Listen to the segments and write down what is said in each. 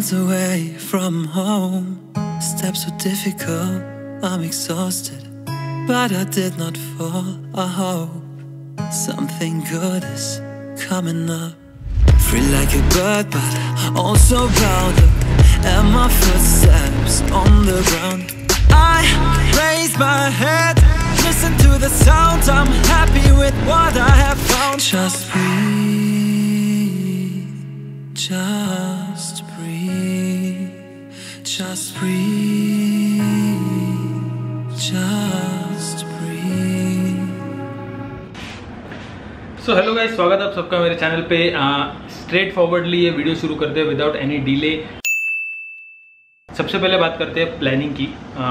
miles away from home. Steps were difficult, I'm exhausted, but I did not fall. I hope something good is coming up. Free like a bird, but also bound up, and my footsteps on the ground. I raise my head, listen to the sounds. I'm happy with what I have found. Just breathe, just breathe, just breathe, just breathe. So hello guys, स्वागत है आप सबका मेरे channel पे। Straight forwardly ये video शुरू करते हैं विदाउट एनी डिले। सबसे पहले बात करते हैं प्लानिंग की।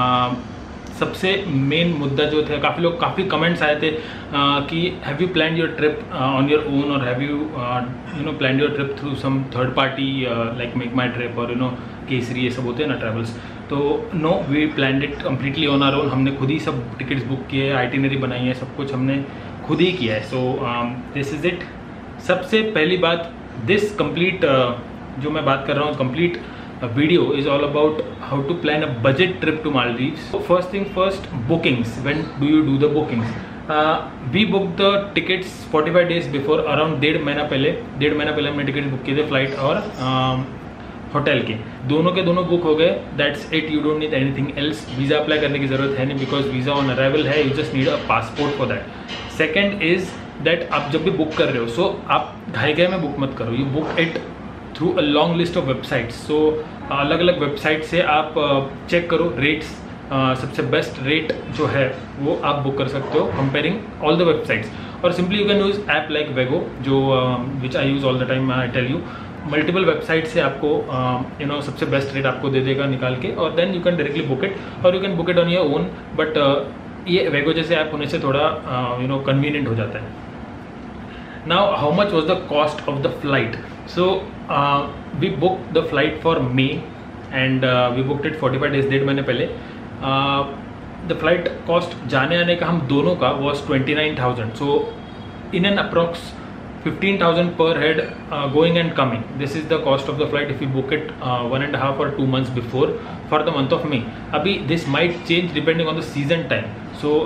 सबसे मेन मुद्दा जो थे, काफ़ी कमेंट्स आए थे कि have you planned your trip on your own और have you planned your trip through some third party like make my trip और केसरी, ये सब होते हैं ना ट्रैवल्स। तो no, we planned it completely on our own. हमने खुद ही सब टिकट्स बुक किए, आइटिनरी बनाई है, सब कुछ हमने खुद ही किया है। So this is it. सबसे पहली बात, दिस कंप्लीट जो मैं बात कर रहा हूँ, complete video is all about how to plan a budget trip to Maldives. So first thing first, bookings. When do you do the bookings? We booked the tickets 45 days before, around 1.5 महीना पहले हमने ticket book किए थे, flight और hotel के दोनों book हो गए। That's it, you don't need anything else. Visa apply करने की ज़रूरत है नहीं, बिकॉज वीज़ा ऑन अराइवल है, you just need a passport for that. Second is that आप जब भी बुक कर रहे हो, सो आप घाई में बुक मत करो, you book it through a long list of websites. So अलग अलग वेबसाइट से आप चेक करो रेट्स, सबसे बेस्ट रेट जो है वो आप बुक कर सकते हो कंपेयरिंग ऑल द वेबसाइट्स। और simply you can use app like Wego, जो which I use all the time. I tell you, multiple website से आपको सबसे बेस्ट रेट आपको दे देगा निकाल के, और then you can directly book it, और you can book it on your own. But ये वेगो जैसे ऐप होने से थोड़ा कन्वीनियंट हो जाता है। Now, how much was the cost of the flight? So we booked the flight for May, and we booked it 45 days, 1.5 महीने पहले। The flight cost जाने आने का हम दोनों का was 29,000. So in an approx 15,000 per head going and coming. This is the cost of the flight if you book it 1.5 or 2 months before for the month of May. अभी this might change depending on the season time. So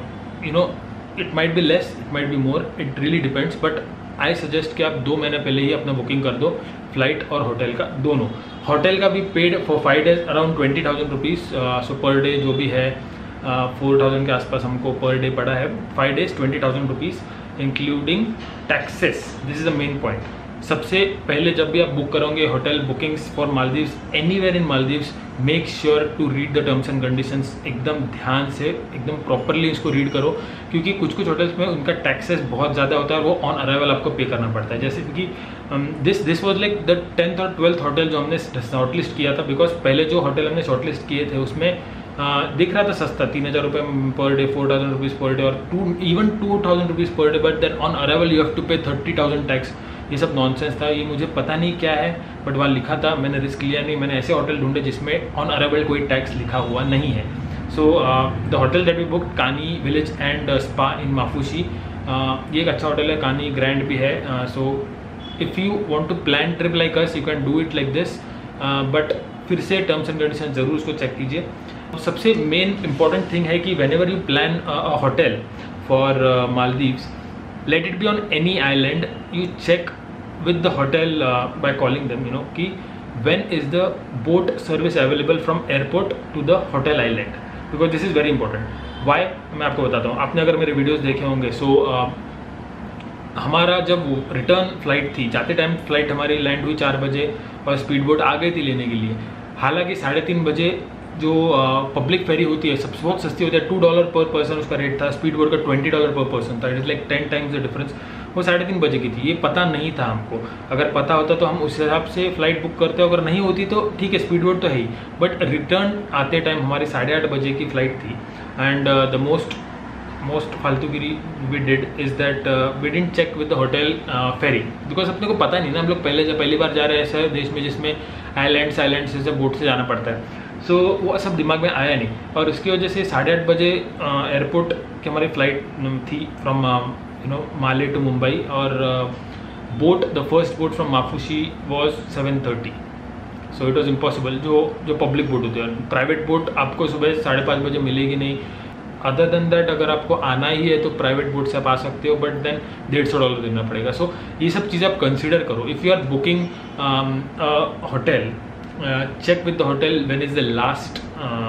it might be less, it might be more, it really depends, but I suggest कि आप 2 महीने पहले ही अपना booking कर दो, flight और hotel का दोनों। होटल का भी paid for 5 days around 20,000 rupees. So per day जो भी है 4,000 के आसपास हमको पर डे पड़ा है। 5 days 20,000 rupees including taxes. This is the main point. सबसे पहले जब भी आप बुक करोगे hotel bookings for Maldives, anywhere in Maldives, make sure to read the terms and conditions. एकदम ध्यान से, एकदम प्रॉपरली इसको रीड करो, क्योंकि कुछ होटल्स में उनका टैक्सेस बहुत ज़्यादा होता है और वो ऑन अराइवल आपको पे करना पड़ता है। जैसे कि this was like the 10th और 12th होटल जो हमने शॉर्टलिस्ट किया था, बिकॉज पहले जो होटल हमने शॉर्टलिस्ट किए थे उसमें दिख रहा था सस्ता, 3,000 रुपये per day, 4,000 rupees per day, और even 2,000 rupees per day, but then on arrival you have to pay 30,000 tax. ये सब नॉनसेंस था, ये मुझे पता नहीं क्या है, बट वहाँ लिखा था, मैंने रिस्क लिया नहीं। मैंने ऐसे होटल ढूंढे जिसमें ऑन अराइवल कोई टैक्स लिखा हुआ नहीं है। So the hotel that we booked, Kaani village and spa in Maafushi, ये एक अच्छा होटल है, कानी ग्रैंड भी है। So if you want to plan trip like us, you can do it like this, but फिर से टर्म्स एंड कंडीशन ज़रूर उसको चेक कीजिए। सबसे मेन इंपॉर्टेंट थिंग है कि whenever you plan a hotel for Maldives, let it be on any island, you check with the hotel by calling them, कि when is the boat service available from airport to the hotel island, because this is very important. Why? मैं आपको बताता हूँ। आपने अगर मेरे videos देखे होंगे, सो हमारा जब रिटर्न फ्लाइट थी, जाते टाइम फ्लाइट हमारी लैंड हुई 4 बजे और स्पीड बोट आ गई थी लेने के लिए। हालांकि 3:30 बजे जो पब्लिक फेरी होती है सब बहुत सस्ती होती है, $2 पर पर्सन उसका रेट था, स्पीड बोट का $20 पर पर्सन था। It is like 10 times the difference. वो 3:30 बजे की थी, ये पता नहीं था हमको। अगर पता होता तो हम उस हिसाब से फ्लाइट बुक करते, अगर नहीं होती तो ठीक है, स्पीड बोट तो है ही, बट रिटर्न आते टाइम हमारी 8:30 बजे की फ़्लाइट थी। एंड द मोस्ट फालतूगिरी we did is that we didn't check with the hotel ferry, because अपने को पता नहीं ना, हम लोग पहली बार जा रहे हैं ऐसे देश में जिसमें आइलैंड से बोट से जाना पड़ता है। सो वो सब दिमाग में आया नहीं, और उसकी वजह से 8:30 बजे एयरपोर्ट की हमारी फ़्लाइट थी फ्रॉम माले टू मुंबई, और boat the first boat from Maafushi was 7:30। So it was impossible. जो पब्लिक बोट होती है, प्राइवेट बोट आपको सुबह 5:30 बजे मिलेगी नहीं। अदर देन दैट अगर आपको आना ही है तो प्राइवेट बोट से आप आ सकते हो, बट देन $150 देना पड़ेगा। सो ये सब चीज़ आप कंसिडर करो। If you are booking hotel, check with the hotel when is the last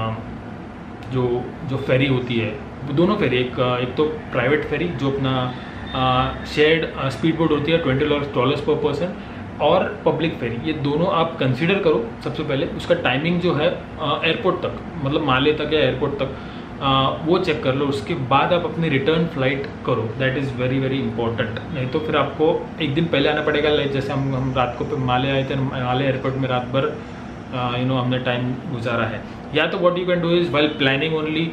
जो फेरी होती है, दोनों फेरी, एक तो प्राइवेट फेरी जो अपना शेयर्ड स्पीड बोट होती है $20 पर पर्सन, और पब्लिक फेरी, ये दोनों आप कंसिडर करो सबसे पहले। उसका टाइमिंग जो है एयरपोर्ट तक, मतलब माले तक या एयरपोर्ट तक, वो चेक कर लो। उसके बाद आप अपनी रिटर्न फ्लाइट करो, that is very very important. नहीं तो फिर आपको एक दिन पहले आना पड़ेगा। जैसे हम रात को माले आए थे, माले एयरपोर्ट में रात भर हमने टाइम गुजारा है। या तो what you can do is while planning only,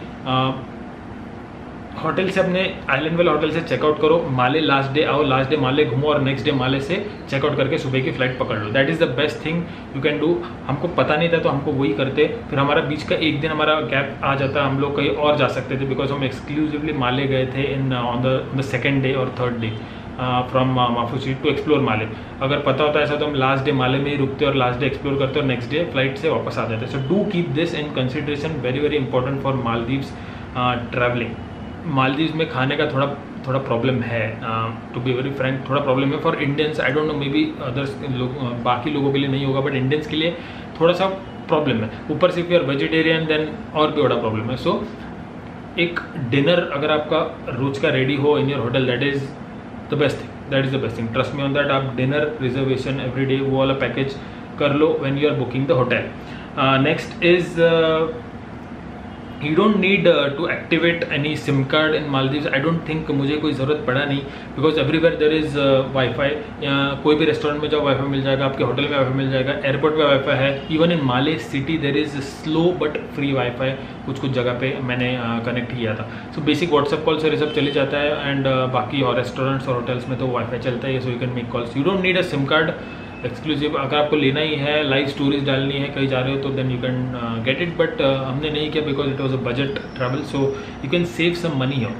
hotel से, अपने आइलैंड वाले होटल से चेकआउट करो, माले लास्ट डे आओ, लास्ट डे माले घूमो और नेक्स्ट डे माले से चेकआउट करके सुबह की फ्लाइट पकड़ लो। That is the best thing you can do. हमको पता नहीं था तो हमको वही करते, फिर हमारा बीच का एक दिन हमारा गैप आ जाता, हम लोग कहीं और जा सकते थे, बिकॉज हम एक्सक्लूसिवली माले गए थे ऑन द सेकेंड डे और third day from Maafushi to explore Male. अगर पता होता ऐसा तो हम लास्ट डे माले में ही रुकते और लास्ट डे एक्सप्लोर करते और नेक्स्ट डे फ्लाइट से वापस आ जाते। So do keep this in consideration, very very important for Maldives travelling. Maldives में खाने का थोड़ा प्रॉब्लम है, टू बी वेरी फ्रैंक, थोड़ा प्रॉब्लम है for Indians. I don't know, maybe others बाकी लोगों के लिए नहीं होगा, बट इंडियंस के लिए थोड़ा सा प्रॉब्लम है। ऊपर से फिर वेजिटेरियन, देन और भी बड़ा प्रॉब्लम है। सो एक डिनर अगर आपका रोज का रेडी हो in your hotel, that is the best thing, that is the best thing, trust me on that. आप डिनर रिजर्वेशन एवरी डे वो वाला पैकेज कर लो when you are booking the hotel. Next is you don't need to activate any SIM card in Maldives. I don't think मुझे कोई ज़रूरत पड़ा नहीं, because everywhere there is Wi-Fi। कोई भी रेस्टोरेंट में जाओ Wi-Fi मिल जाएगा, आपके होटल में Wi-Fi मिल जाएगा, एयरपोर्ट पे Wi-Fi है। Even in Male city there is slow but free Wi-Fi, कुछ जगह पे मैंने कनेक्ट किया था। सो बेसिक व्हाट्सएप कॉल से सब चले जाता है, एंड बाकी और रेस्टोरेंट्स और होटल्स में तो Wi-Fi चलता है, so you can make calls. You don't need a SIM card exclusive. अगर आपको लेना ही है, लाइव स्टोरीज डालनी है, कहीं जा रहे हो तो then you can get it, but हमने नहीं किया because it was a budget travel, so you can save some money here.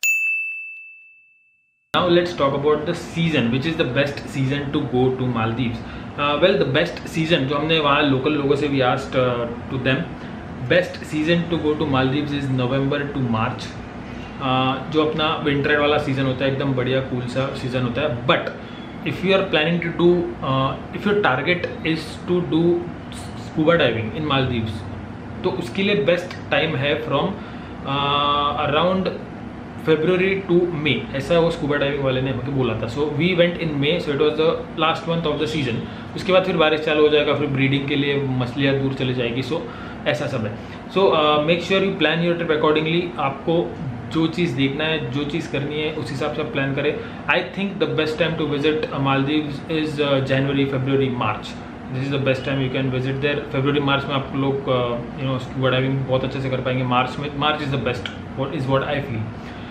Now let's talk about the season, which is the best season to go to Maldives. Well, the best season जो हमने वहाँ local लोगों से भी asked to them, best season to go to Maldives is November to March, जो अपना winter वाला season होता है, एकदम बढ़िया कूल सा सीजन होता है। But if you are planning to do if your target is to do scuba diving in Maldives, तो उसके लिए बेस्ट टाइम है from around February to May, ऐसा वो स्कूबा डाइविंग वाले ने हमें बोला था। So we went in May, so it was the last month of the season. उसके बाद फिर बारिश चालू हो जाएगा, फिर ब्रीडिंग के लिए मछलियाँ दूर चली जाएगी, सो ऐसा सब है। So make sure you plan your trip accordingly. आपको जो चीज़ देखना है, जो चीज़ करनी है, उस हिसाब से आप प्लान करें। I think the best time to visit Maldives is January, February, March। This is the best time you can visit there. February, March में आप लोग स्कूबा डाइविंग बहुत अच्छे से कर पाएंगे। March is the best, is what I feel.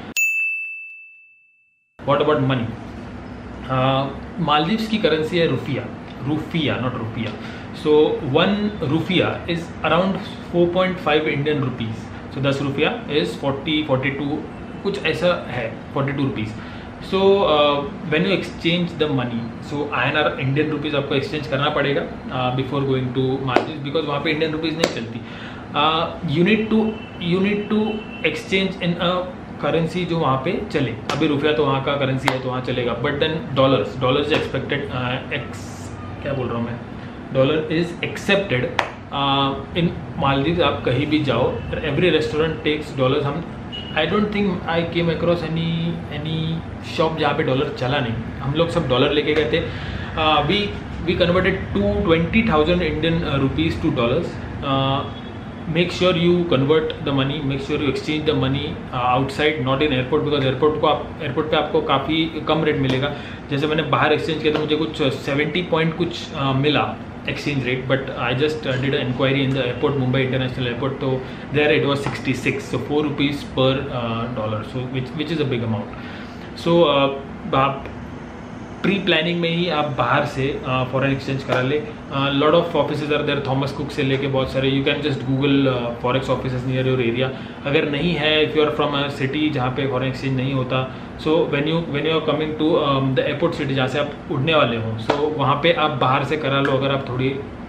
What about money? Maldives की currency है rufiyaa, not rupaya. So 1 rupaya is around 4.5 Indian rupees. So 10 rupaya is 42 कुछ ऐसा है, 42 rupees. So when you exchange the money, so INR Indian rupees आपको exchange करना पड़ेगा before going to Maldives, because वहाँ पे इंडियन रुपीज़ नहीं चलती। You need to exchange in a currency जो वहाँ पे चले। अभी रुपया तो वहाँ का करेंसी है तो वहाँ चलेगा, but then dollar is expected, क्या बोल रहा हूँ मैं, dollar is accepted in Maldives. आप कहीं भी जाओ, every restaurant takes dollars. I don't think I came across any shop जहाँ पे डॉलर चला नहीं। हम लोग सब डॉलर लेके गए थे। We converted to 20,000 Indian rupees to dollars. Make sure you convert the money, make sure you exchange the money outside, not in airport, because airport पे आपको काफ़ी कम रेट मिलेगा। जैसे मैंने बाहर एक्सचेंज किया तो मुझे कुछ 70 पॉइंट कुछ मिला exchange rate, but I just did an inquiry in the airport, Mumbai International Airport, so there it was 66, so 4 rupees per dollar, so which is a big amount. So आप pre planning में ही आप बाहर से foreign exchange करा ले। Lot of offices are there, Thomas Cook से लेके बहुत सारे। You can just Google forex offices near your area. अगर नहीं है, if you are from a city जहाँ पे फॉरेन एक्सचेंज नहीं होता, so when you are coming to the airport city जहाँ से आप उड़ने वाले हो, सो वहाँ पे आप बाहर से करा लो। अगर आप थोड़ी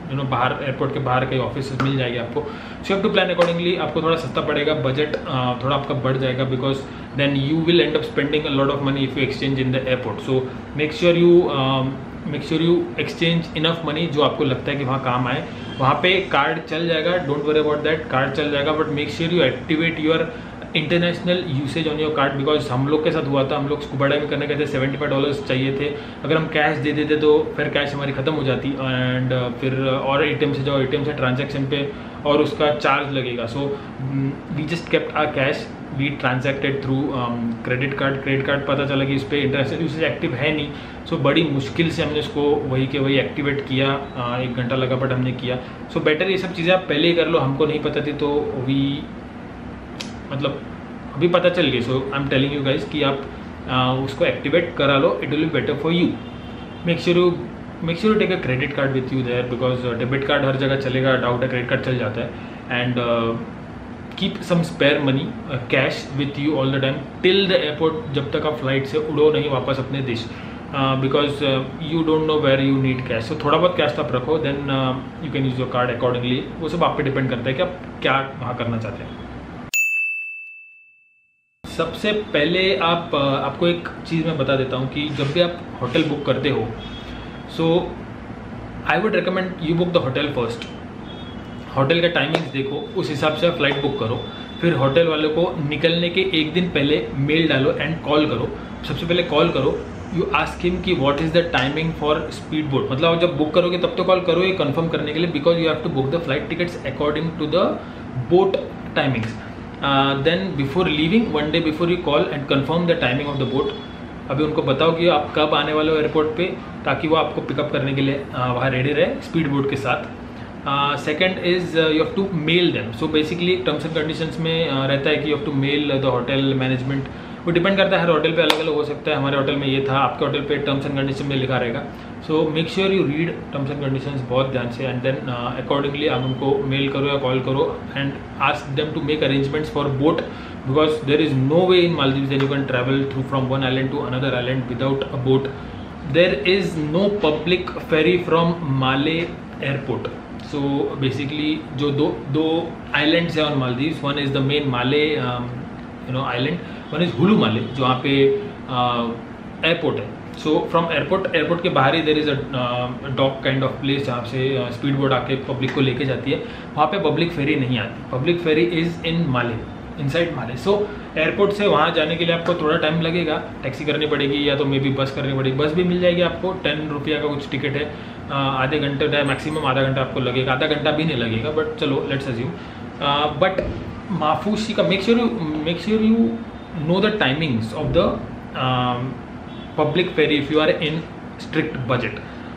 बाहर एयरपोर्ट के बाहर कहीं ऑफिस मिल जाएगी आपको. So have to plan accordingly. आपको थोड़ा सस्ता पड़ेगा, बजट थोड़ा आपका बढ़ जाएगा, because then you will end up spending a lot of money if you exchange in the airport. So make sure you exchange enough money जो आपको लगता है कि वहाँ काम आए. वहाँ पे कार्ड चल जाएगा, don't worry about that, card चल जाएगा, but make sure you activate your international usage on your card. Because हम लोग के साथ हुआ था, हम लोग स्कूबा डाइविंग करने गए थे, $75 चाहिए थे. अगर हम कैश दे देते तो फिर कैश हमारी ख़त्म हो जाती, एंड फिर और ATM से जाओ, ATM से ट्रांजैक्शन पे और उसका चार्ज लगेगा. So we just kept our cash, we transacted through credit card. पता चला कि इस पर इंटरनेशनल यूसेज एक्टिव है नहीं. सो बड़ी मुश्किल से हमने उसको वही के वही एक्टिवेट किया. 1 घंटा लगा, बट हमने किया. सो बेटर ये सब चीज़ें आप पहले ही कर लो. हमको नहीं पता थी तो मतलब अभी पता चल गई. So I am telling you guys कि आप उसको एक्टिवेट करा लो. It will be better for you. Make sure you take a credit card with you there, because debit card हर जगह चलेगा, डाउट है क्रेडिट कार्ड चल जाता है. And keep some spare money cash with you all the time till the airport, जब तक आप फ्लाइट से उड़ो नहीं वापस अपने देश, because you don't know where you need cash. So थोड़ा बहुत कैश आप रखो, then you can use your card accordingly. वो सब आप पे डिपेंड करता है कि आप क्या वहाँ करना चाहते हैं. सबसे पहले आपको एक चीज़ मैं बता देता हूँ कि जब भी आप होटल बुक करते हो, so I would recommend you book the hotel first. Hotel का टाइमिंग्स देखो, उस हिसाब से आप फ्लाइट बुक करो. फिर होटल वालों को निकलने के 1 दिन पहले मेल डालो एंड कॉल करो. सबसे पहले कॉल करो, यू आस्क हिम कि what is the timing for speed boat. मतलब जब बुक करोगे तब तो कॉल करो ये कंफर्म करने के लिए, because you have to book the flight tickets according to the boat timings. Then before leaving, 1 day before you call and confirm the timing of the boat. अभी उनको बताओ कि आप कब आने वाले हो एयरपोर्ट पे, ताकि वो आपको पिकअप करने के लिए वहाँ रेडी रहे स्पीड बोट के साथ. Second is you have to mail them. So basically terms and conditions में रहता है कि you have to mail the hotel management. वो डिपेंड करता है, हर होटल पे अलग अलग हो सकता है. हमारे होटल में ये था, आपके होटल पे टर्म्स एंड कंडीशन में लिखा रहेगा. So make sure you read terms and conditions बहुत ध्यान से, एंड देन अकॉर्डिंगली आप उनको मेल करो या कॉल करो and ask them to make arrangements for boat, because there is no way in Maldives that you can travel through from one island to another island without a boat. There is no public ferry from Male airport. So basically जो दो islands हैं on Maldives, one is the main Male island, one is Hulhumale, जो वहाँ पे airport है. So from airport के बाहर ही there is a dock kind of place जहाँ से स्पीड बोट आके पब्लिक को लेके जाती है. वहाँ पे पब्लिक फेरी नहीं आती. Public ferry is in Male, inside Male. So airport से वहाँ जाने के लिए आपको थोड़ा टाइम लगेगा, टैक्सी करनी पड़ेगी या तो मे बी बस करनी पड़ेगी. बस भी मिल जाएगी आपको, 10 रुपया का कुछ टिकट है. आधे घंटे टाइम, मैक्सिमम आधा घंटा आपको लगेगा, आधा घंटा भी नहीं लगेगा, बट चलो लेट्स अज्यूम. बट माफूसी का make sure you know the timings of the public ferry if you are in strict budget.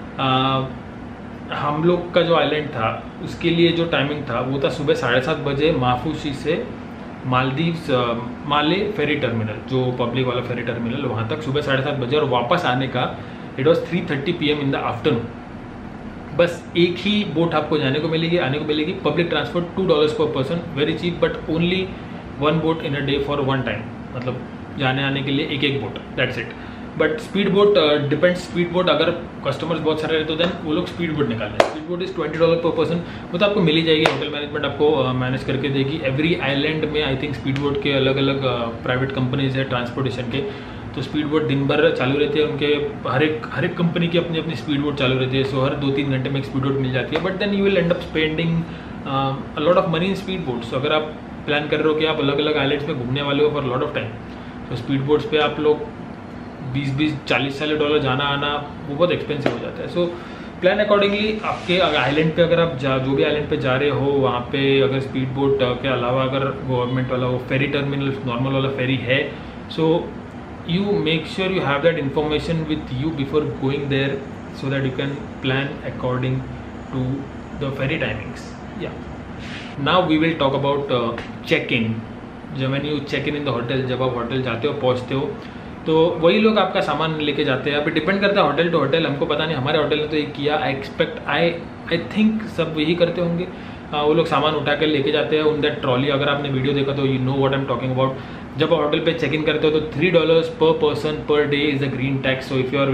हम लोग का जो आइलैंड था उसके लिए जो टाइमिंग था वो था सुबह 7:30 बजे माफूसी से मालदीव्स माले फेरी टर्मिनल, जो पब्लिक वाला फेरी टर्मिनल, वहाँ तक सुबह 7:30 बजे, और वापस आने का it was 3:30 PM in the afternoon. बस एक ही बोट आपको जाने को मिलेगी, आने को मिलेगी. Public transport $2 per person, very cheap, but only 1 boat in a day for 1 time. मतलब जाने आने के लिए एक boat, that's it. But speed boat depends. Speed boat अगर कस्टमर्स बहुत सारे रहते तो देन वो लोग स्पीड बोट निकालते हैं. Speed boat is $20 per person. वो तो आपको मिल ही जाएगी, होटल मैनेजमेंट आपको मैनेज करके देगी. एवरी आइलैंड में आई थिंक स्पीड बोट के अलग अलग प्राइवेट कंपनीज है ट्रांसपोर्टेशन के. तो स्पीड बोट दिन भर चालू रहती है, उनके हर एक कंपनी की अपनी अपनी स्पीड बोट चालू रहती है. सो हर 2-3 घंटे में एक स्पीड बोट मिल जाती है. But then you will end up spending a lot of money in speed boats. अगर आप प्लान कर रहे हो कि आप अलग अलग आइलैंड्स में घूमने वाले हो फॉर लॉट ऑफ टाइम, तो स्पीड बोट्स पे आप लोग 20-40 $40 जाना आना वो बहुत एक्सपेंसिव हो जाता है. So plan accordingly. आपके आइलैंड पे अगर आप जो भी आइलैंड पे जा रहे हो, वहाँ पे अगर स्पीड बोट के अलावा अगर गवर्नमेंट वाला वो फेरी टर्मिनल नॉर्मल वाला फेरी है, सो you make sure you have that information with you before going there, so that you can plan according to the ferry timings. Yeah. Now we will talk about check-in. when you check in the hotel, जब आप hotel जाते हो, पहुँचते हो, तो वही लोग आपका सामान लेके जाते हैं. अभी डिपेंड करता है होटल टू होटल, हमको पता नहीं. हमारे होटल ने तो ये किया. आई थिंक सब यही करते होंगे. वो लोग सामान उठा कर लेके जाते हैं उन दैट ट्रॉली। अगर आपने वीडियो देखा तो you know what I am talking about. जब होटल पे चेक इन करते हो तो $3 per person per day is the green tax. So if you are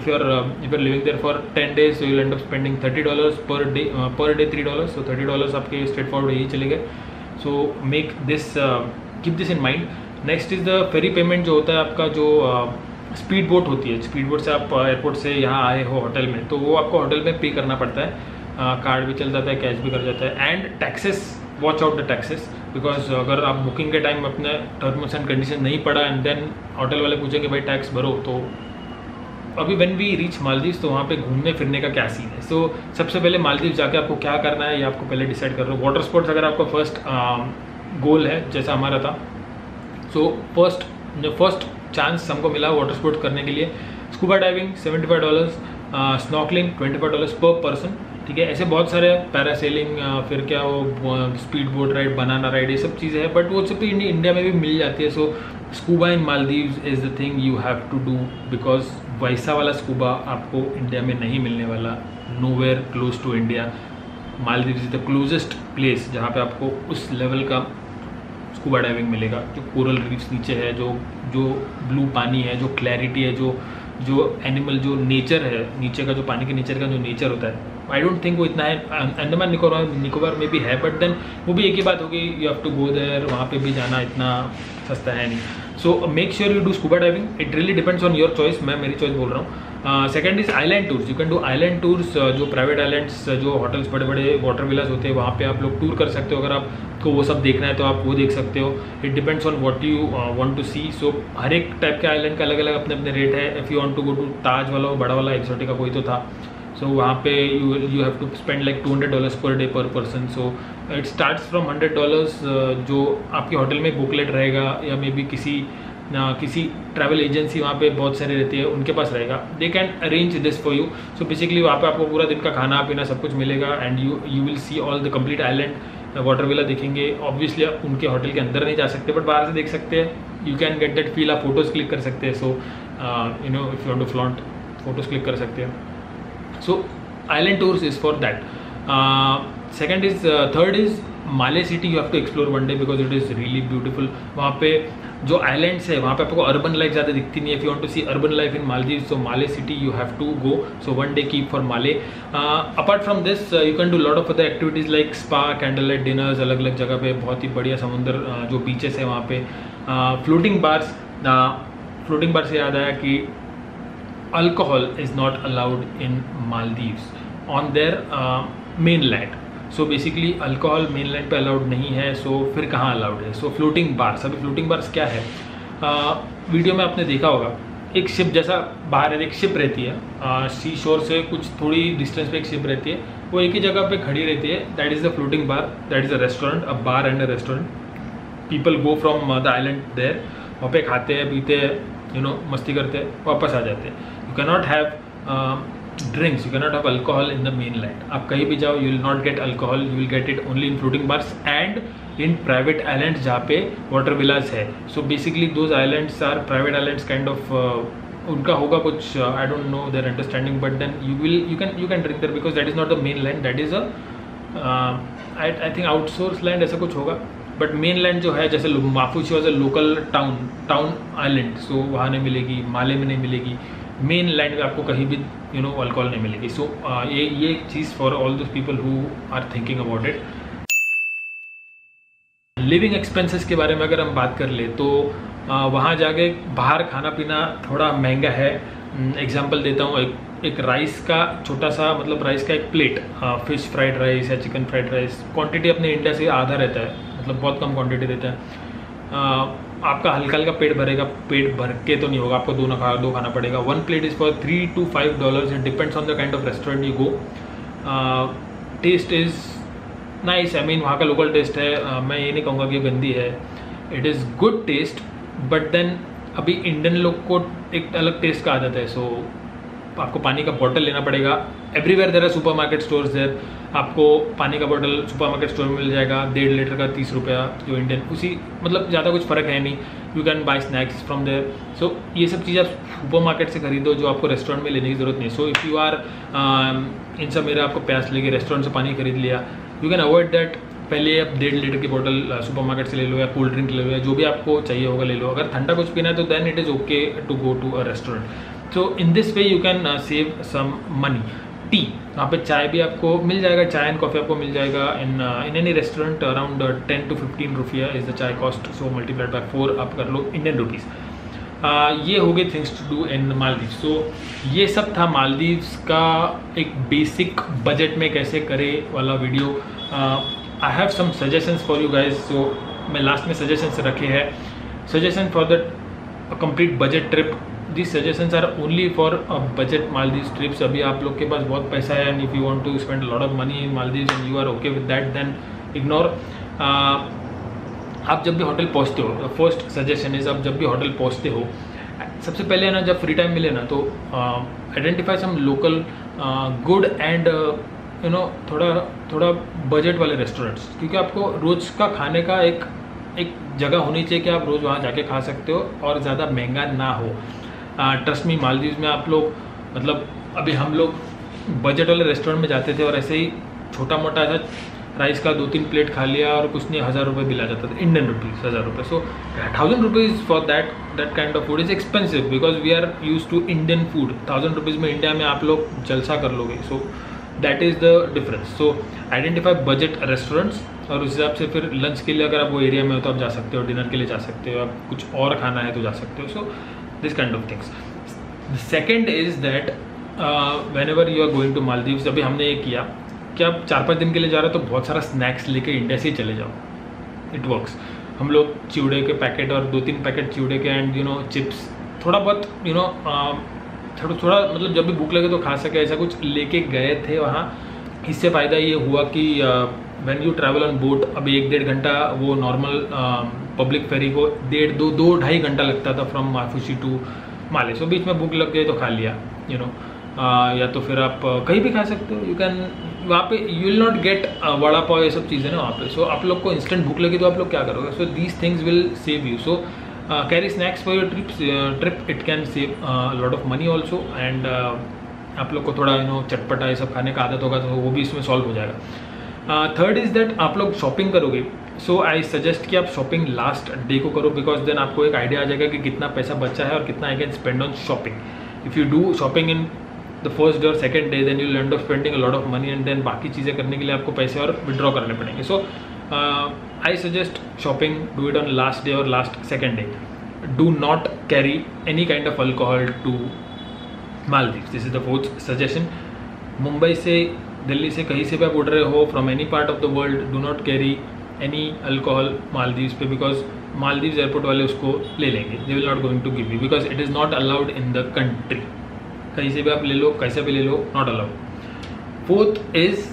living there for 10 days so you will end up spending $30 per day $3, सो $30 आपके straight forward यही चले गए। So make this keep this in mind. Next is the ferry payment जो होता है आपका, जो speed boat होती है, स्पीड बोट से आप एयरपोर्ट से यहाँ आए हो होटल में तो वो आपको होटल में पे करना पड़ता है। कार्ड भी चल जाता है, कैश भी कर जाता है। And taxes, watch out the taxes, because अगर आप बुकिंग के टाइम अपने टर्म्स एंड कंडीशन नहीं पढ़ा एंड देन होटल वाले पूछेंगे भाई टैक्स भरो, तो अभी व्हेन वी रीच मालदीव्स तो वहाँ पे घूमने फिरने का क्या सीन है। सो सबसे पहले मालदीव जाके आपको क्या करना है ये आपको पहले डिसाइड कर लो। वाटर स्पोर्ट्स अगर आपका फर्स्ट गोल है जैसा हमारा था, सो फर्स्ट चांस हमको मिला वाटर स्पोर्ट्स करने के लिए। स्कूबा डाइविंग $75, स्नॉर्कलिंग $25 पर पर्सन, ठीक है। ऐसे बहुत सारे पैरासेलिंग, फिर क्या वो speed boat ride, banana ride, ये सब चीज़ें हैं, बट वो सब इंडिया में भी मिल जाती है। So scuba in Maldives is the thing you have to do, because वैसा वाला स्कूबा आपको इंडिया में नहीं मिलने वाला, nowhere close to India. Maldives is the closest place जहाँ पे आपको उस लेवल का स्कूबा डाइविंग मिलेगा, जो कोरल रीफ्स नीचे है, जो ब्लू पानी है, जो क्लैरिटी है, जो एनिमल, जो नेचर है नीचे का, जो पानी के नीचे का जो नेचर होता है। आई डोंट थिंक वो इतना है, अंडमान निकोबार में भी है, बट देन वो भी एक ही बात होगी, you have to go there, वहाँ पे भी जाना इतना सस्ता है नहीं। So make sure you do scuba diving. It really depends on your choice, मैं मेरी चॉइस बोल रहा हूँ। Second is island tours. You can do island tours, जो प्राइवेट आइलैंड्स, जो होटल्स, बड़े बड़े वाटर विलास होते हैं, वहाँ पे आप लोग टूर कर सकते हो। अगर आपको वो सब देखना है तो आप वो देख सकते हो। It depends on what you want to see. So हर एक टाइप के आइलैंड का अलग अलग अपने अपने रेट है। If you want to go to Taj वाला बड़ा वाला एक्सोटिका कोई तो था, सो वहाँ पे you have to spend like $200 per day per person. So it starts from $100, जो आपके होटल में बुकलेट रहेगा या मे बी किसी ट्रैवल एजेंसी वहाँ पे बहुत सारे रहती है उनके पास रहेगा, they can arrange this for you. So basically वहाँ पे आपको पूरा दिन का खाना पीना सब कुछ मिलेगा and you will see all the complete island. Water villa देखेंगे, ऑब्वियसली आप उनके होटल के अंदर नहीं जा सकते बट बाहर से देख सकते हैं। You can get that feel, आप फोटोज़ क्लिक कर सकते हैं। So you know if you want to flaunt, photos click कर सकते हैं। So island tours is for that. Third is Male city. You have to explore one day because it is really beautiful. वहाँ पे जो islands है वहाँ पे आपको अर्बन लाइफ ज़्यादा दिखती नहीं है। If you want to see urban life in Maldives, so Male city you have to go. So one day keep for Male. Apart from this you can do lot of other activities like spa, candle light dinners, अलग अलग जगह पे बहुत ही बढ़िया समुंदर, जो beaches है वहाँ पे। फ्लोटिंग बार्स, फ्लोटिंग बार से याद आया कि alcohol is not allowed in Maldives on their mainland. So basically alcohol mainland पे अलाउड नहीं है, सो फिर कहाँ अलाउड है? So floating bars. अभी फ्लोटिंग बार्स क्या है, वीडियो में आपने देखा होगा, एक शिप जैसा बाहर एक शिप रहती है, सी शोर से कुछ थोड़ी डिस्टेंस पे एक शिप रहती है, वो एक ही जगह पे खड़ी रहती है। That is the floating bar, that is a restaurant, a bar and a restaurant. People go from the island there, वहाँ पे खाते हैं, पीते हैं, यू नो, मस्ती करते हैं, वापस आ जाते हैं। You can not have drinks, you can not have alcohol in the mainland. आप कहीं भी जाओ, you will not get alcohol, you will get it only in floating bars and in private island जहाँ पे water villas है। So basically those islands are private islands kind of, उनका होगा कुछ, I don't know their understanding, but then you can drink there because that is not the mainland, that is I think outsource land, ऐसा कुछ होगा। But mainland जो है, जैसे Maafushi was a local town island, so वहाँ नहीं मिलेगी, माले में नहीं मिलेगी, मेन लैंड में आपको कहीं भी यू नो अल्कोहल नहीं मिलेगी। सो ये चीज़ for all those people who are thinking about it. Living expenses के बारे में अगर हम बात कर ले तो वहाँ जाके बाहर खाना पीना थोड़ा महंगा है। एग्जांपल देता हूँ, एक राइस का छोटा सा, मतलब राइस का एक प्लेट, फिश फ्राइड राइस या चिकन फ्राइड राइस, क्वांटिटी अपने इंडिया से आधा रहता है, मतलब बहुत कम क्वांटिटी रहता है। आपका हल्का हल्का पेट भरेगा, पेट भर के तो नहीं होगा, आपको दो खाना पड़ेगा। One plate is for $3 to $5, it depends on the kind of restaurant you go. Taste is nice, I mean वहाँ का लोकल टेस्ट है, मैं ये नहीं कहूँगा कि गंदी है, it is good taste, but then अभी इंडियन लोग को एक अलग टेस्ट का आदत है। सो आपको पानी का बॉटल लेना पड़ेगा। Everywhere there are supermarket stores there, आपको पानी का बॉटल सुपर मार्केट स्टोर में मिल जाएगा, 1.5 लीटर का 30 रुपया, जो इंडियन, उसी मतलब ज़्यादा कुछ फ़र्क है नहीं। You can buy snacks from there. So ये सब चीज़ आप सुपर मार्केट से खरीदो, जो आपको रेस्टोरेंट में लेने की ज़रूरत नहीं। So if you are in सब, मेरा आपको प्यास लगी, रेस्टोरेंट से पानी खरीद लिया, यू कैन अवॉइड दैट। पहले आप 1.5 लीटर की बोतल सुपरमार्केट से ले लो या कोल्ड ड्रिंक ले लो या जो भी आपको चाहिए होगा ले लो। अगर ठंडा कुछ पीना है तो then it is okay to go to a restaurant. So in this way you can save some money. Tea, वहाँ पे चाय भी आपको मिल जाएगा, चाय एंड कॉफ़ी आपको मिल जाएगा in any restaurant around 10 to 15 रुपया is the chai cost. So multiplied by 4 आप कर लो इंडियन रुपीज़। ये हो गए things to do in Maldives. So ये सब था मालदीव्स का एक बेसिक बजट में कैसे करे वाला video. I have some suggestions for you guys. So मैं लास्ट में सजेशंस रखे हैं, suggestion for the complete budget trip. This suggestions are only for budget Maldives trips. अभी आप लोग के पास बहुत पैसा है and if you want to spend lot of money in Maldives and you are okay with that, then ignore. आप जब भी होटल पहुंचते हो, फर्स्ट सजेशन इज आप जब भी होटल पहुंचते हो, सबसे पहले ना जब फ्री टाइम मिले ना तो identify some local good and you know थोड़ा बजट वाले रेस्टोरेंट्स, क्योंकि आपको रोज़ का खाने का एक जगह होनी चाहिए कि आप रोज़ वहाँ जाके खा सकते हो और ज़्यादा महंगा ना हो। ट्रस्ट मी, मालदीव्स में आप लोग मतलब अभी हम लोग बजट वाले रेस्टोरेंट में जाते थे और ऐसे ही छोटा मोटा ऐसा राइस का 2-3 प्लेट खा लिया और कुछ नहीं 1000 रुपये बिल आ जाता था, इंडियन रुपीज़ 1000 रुपये। So 1000 rupees for that kind of food is expensive because we are use to Indian food. 1000 rupees में इंडिया में आप लोग जलसा कर लोगे। So that is the difference. So identify budget restaurants और उस हिसाब से फिर लंच के लिए अगर आप वो एरिया में हो तो आप जा सकते हो, डिनर के लिए जा सकते हो, आप कुछ और खाना है तो जा सकते हो। So this kind of things. The second is that whenever you are going to Maldives, अभी हमने ये किया कि आप 4-5 दिन के लिए जा रहे हो तो बहुत सारा स्नैक्स लेके इंडिया से ही चले जाओ, इट वर्क्स। हम लोग चिवड़े के पैकेट और 2-3 पैकेट चिवड़े के एंड यू नो चिप्स, थोड़ा बहुत यू नो थोड़ा मतलब जब भी भूख लगे तो खा सके ऐसा कुछ लेके गए थे वहाँ। इससे फ़ायदा ये हुआ कि when you travel on boat, अभी 1-1.5 घंटा वो नॉर्मल पब्लिक फेरी को 2-2.5 घंटा लगता था from Maafushi to Male. So बीच में भूख लग गई तो खा लिया यू नो, या तो फिर आप कहीं भी खा सकते हो। यू कैन वहाँ पे you will not get vada pav, ये सब चीज़ें ना वहाँ पे। सो आप लोग को इंस्टेंट भूख लगी तो आप लोग क्या करोगे? So these things will save you. So carry snacks for your trip, it can save lot of money also and आप लोग को थोड़ा यू नो चटपटा ये सब खाने का आदत होगा तो वो भी इसमें सॉल्व हो जाएगा। थर्ड इज़ दैट आप लोग शॉपिंग करोगे, सो आई सजेस्ट कि आप शॉपिंग लास्ट डे को करो बिकॉज देन आपको एक आइडिया आ जाएगा कि कितना पैसा बचा है और कितना I can spend on shopping. If you do shopping in the first day और second day then you will end of spending a lot of money and देन बाकी चीज़ें करने के लिए आपको पैसे और विड्रॉ करने पड़ेंगे। So I suggest shopping do it on last day और last second day. Do not carry any kind of alcohol to Maldives, this is the fourth suggestion. Mumbai से, दिल्ली से, कहीं से भी आप उड़ रहे हो from any part of the world, do not carry any alcohol Maldives पे बिकॉज मालदीव्स एयरपोर्ट वाले उसको ले लेंगे, they will not going to give you because it is not allowed in the country. कहीं से भी आप ले लो, कैसे भी ले लो, not allowed. Fourth is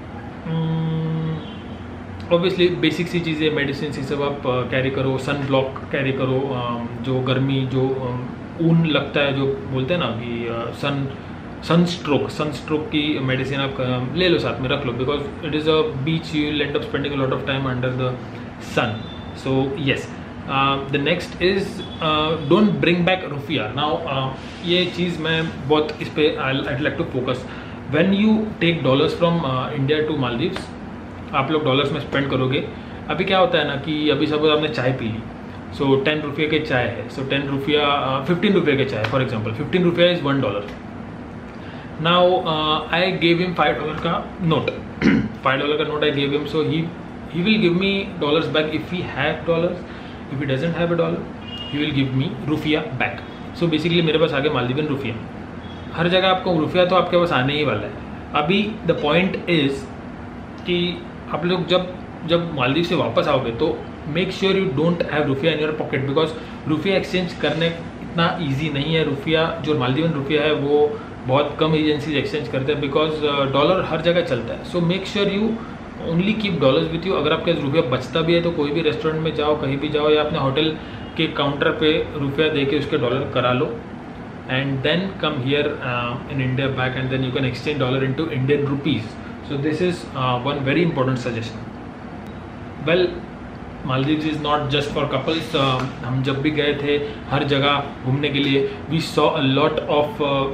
obviously basic सी चीज़ें, मेडिसिन ये सब आप कैरी करो, सन ब्लॉक कैरी करो, जो गर्मी जो ऊन लगता है जो बोलते हैं ना कि सनस्ट्रोक की मेडिसिन आप ले लो, साथ में रख लो because it is a beach, you will end up spending a lot of time under the sun. So yes, the next is don't bring back rupaya. Now ये चीज़ मैं बहुत इस पर I like to focus. When you take dollars from India to Maldives, आप लोग dollars में spend करोगे। अभी क्या होता है ना कि अभी सपोज आपने चाय पी ली, सो 10 रुपये के चाय है, सो 10 रुपया 15 रुपये के चाय फॉर एग्जाम्पल, 15 रुपया is $1। Now I gave him $5 का नोट $5 का note I gave him, so he will give me dollars back if he have dollars. If he doesn't have a dollar, he will give me रुपया back. So basically मेरे पास आ गया Maldivian रुपया। हर जगह आपको रुपया तो आपके पास आने ही वाला है। अभी द पॉइंट इज कि आप लोग जब मालदीव से वापस आओगे तो make sure you don't have rupaya in your pocket because rupaya exchange करने इतना ईजी नहीं है। रुपया जो मालदीवियन रुपया है वो बहुत कम एजेंसीज एक्सचेंज करते हैं बिकॉज डॉलर हर जगह चलता है। So make sure you only keep dollars with you. अगर आपके पास रुपया बचता भी है तो कोई भी रेस्टोरेंट में जाओ, कहीं भी जाओ, या अपने होटल के काउंटर पे रुपया दे के उसके डॉलर करा लो and then come here in India back and then you can exchange dollar into Indian rupees. So this is one very important suggestion. Well, Maldives is not just for couples. हम जब भी गए थे हर जगह घूमने के लिए we saw a lot of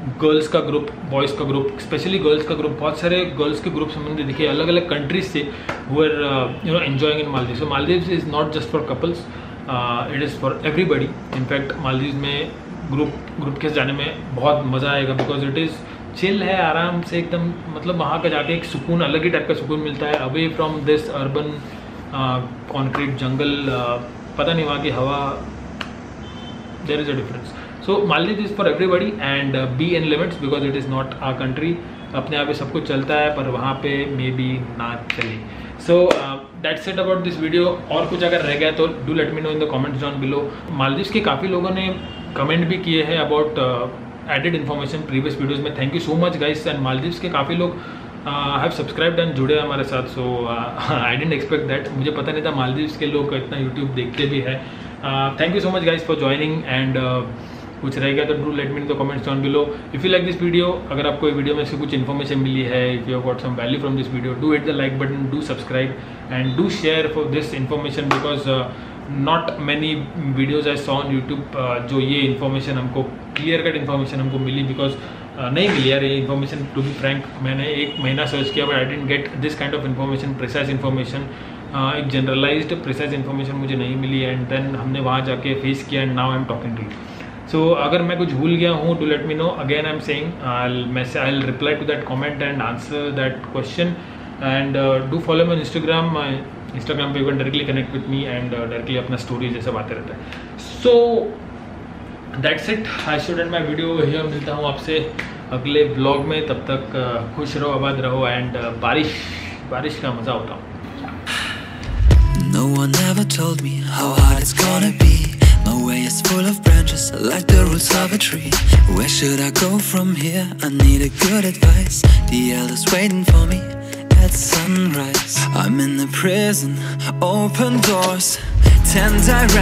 girls का ग्रुप, बॉयज़ का ग्रुप, स्पेशली गर्ल्स का ग्रुप, बहुत सारे गर्ल्स के ग्रुप संबंधित देखिए अलग अलग कंट्रीज से who are enjoying in Maldives. So Maldives is not just for couples, it is for everybody. In fact Maldives में ग्रुप के जाने में बहुत मज़ा आएगा बिकॉज इट इज़ चिल है, आराम से एकदम, मतलब वहाँ का जाके एक सुकून, अलग ही टाइप का सुकून मिलता है, away from this urban concrete jungle. पता नहीं वहाँ की हवा, there is a difference. So Maldives is for everybody and be in limits because it is not our country. अपने आप में सब कुछ चलता है पर वहाँ पे मे बी ना चले. So that's it about this video. और कुछ अगर रह गया तो do let me know in the comments down below. Maldives के काफ़ी लोगों ने कमेंट भी किए हैं about added information previous videos में. Thank you so much guys. And Maldives के काफ़ी लोग हैव सब्सक्राइब्ड एंड जुड़े हमारे साथ. So I didn't expect that. मुझे पता नहीं था मालदीव्स के लोग इतना यूट्यूब देखते भी है. Thank you so much guys for joining. And कुछ रह गया तो do let me in the comments down below. If you like this video, अगर आपको वीडियो में से कुछ इन्फॉर्मेशन मिली है, if you got some value from this video, do hit the like button, do subscribe and do share for this information because not many videos I saw on YouTube जो ये information हमको, clear cut information हमको मिली. Because नहीं मिली यार ये information. To be frank, मैंने 1 महीना search किया but I didn't get this kind of information, precise information. एक जनरलाइज्ड प्रिसाइज इन्फॉर्मेशन मुझे नहीं मिली. एंड देन हमने वहाँ जाके फेस किया and now I am talking to you. So अगर मैं कुछ भूल गया हूँ, do let me know. Again I am saying I will reply to that comment and answer that question. And do follow me on Instagram. Instagram पे you can directly connect with me and directly अपना story जैसा बातें रहता है. So that's it. I should end my video here. मिलता हूँ आपसे अगले ब्लॉग में. तब तक खुश रहो, आबाद रहो एंड बारिश का मज़ा उठाओ. No one ever told me how hard it's gonna be. My way is full of branches, like the roots of a tree. Where should I go from here? I need a good advice. The elders waiting for me at sunrise. I'm in the prison, open doors, 10 direct